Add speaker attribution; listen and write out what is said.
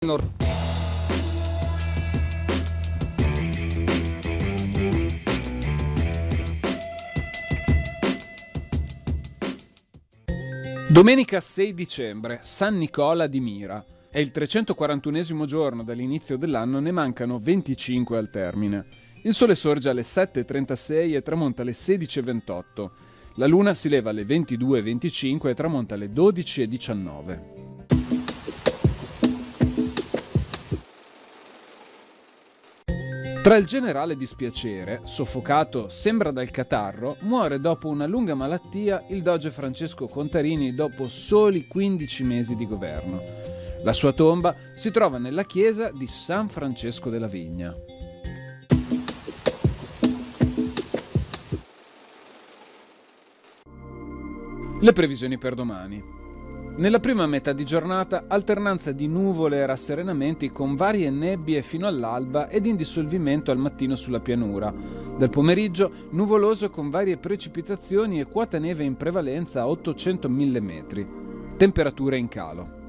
Speaker 1: Domenica 6 dicembre, San Nicola di Mira. È il 341esimo giorno dall'inizio dell'anno, ne mancano 25 al termine. Il sole sorge alle 7:36 e tramonta alle 16:28. La luna si leva alle 22:25 e tramonta alle 12:19. Tra il generale dispiacere, soffocato sembra dal catarro, muore dopo una lunga malattia il doge Francesco Contarini dopo soli 15 mesi di governo. La sua tomba si trova nella chiesa di San Francesco della Vigna. Le previsioni per domani. Nella prima metà di giornata, alternanza di nuvole e rasserenamenti con varie nebbie fino all'alba ed indissolvimento al mattino sulla pianura. Dal pomeriggio, nuvoloso con varie precipitazioni e quota neve in prevalenza a 800 mm. Temperature in calo.